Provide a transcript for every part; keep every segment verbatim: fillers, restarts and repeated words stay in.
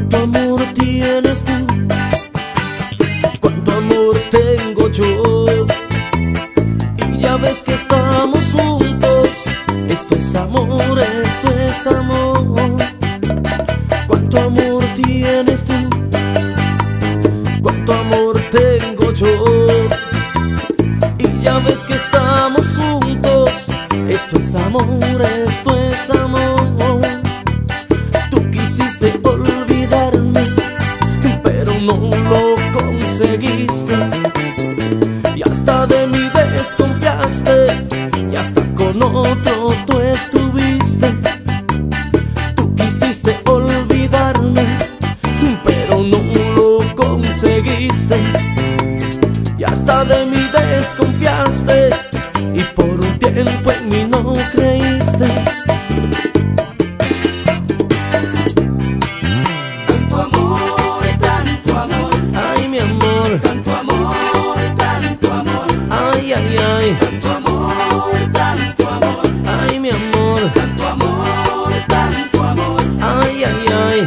Cuánto amor tienes tú, cuánto amor tengo yo, y ya ves que estamos juntos. Esto es amor, esto es amor. Cuánto amor tienes tú, cuánto amor tengo yo, y ya ves que estamos juntos. Esto es amor, esto es amor. Tú quisiste olvidarme, pero no lo conseguiste, y hasta de mí desconfiaste, y hasta con otro tú estuviste. Tú quisiste olvidarme, pero no lo conseguiste, y hasta de mí desconfiaste, y por un tiempo en mí no creíste. Tanto amor, tanto amor, Ay, mi amor, tanto amor, tanto amor, ay, ay, ay, tanto amor, tanto amor, ay, mi amor, tanto amor, tanto amor. ay, ay, ay.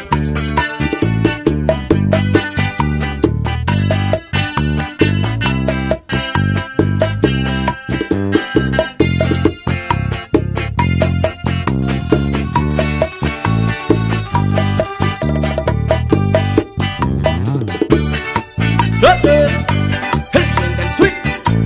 Rocher, el swing del swing.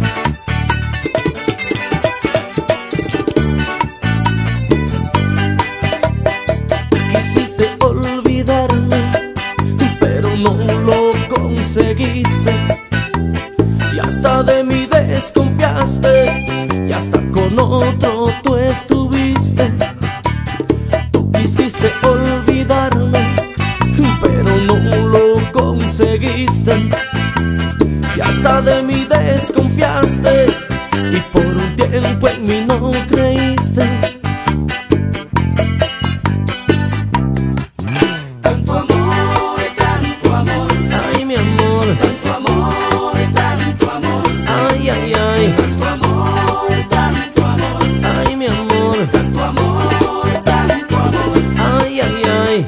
Quisiste olvidarme, pero no lo conseguiste, y hasta de mí desconfiaste, y hasta con otro tú estuviste. Tú quisiste olvidarme, pero no lo conseguiste, y hasta de mí desconfiaste, y por un tiempo en mí no creíste. Tanto amor, tanto amor, Ay, mi amor, tanto amor, tanto amor, ay, ay, ay, tanto amor, tanto amor, ay, mi amor, tanto amor, tanto amor. ay, ay, ay.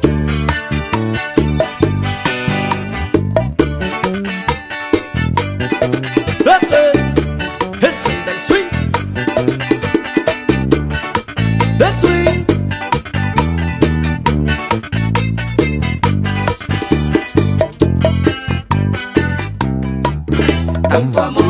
Rocher, el swing del swing, del swing. Tanto amor.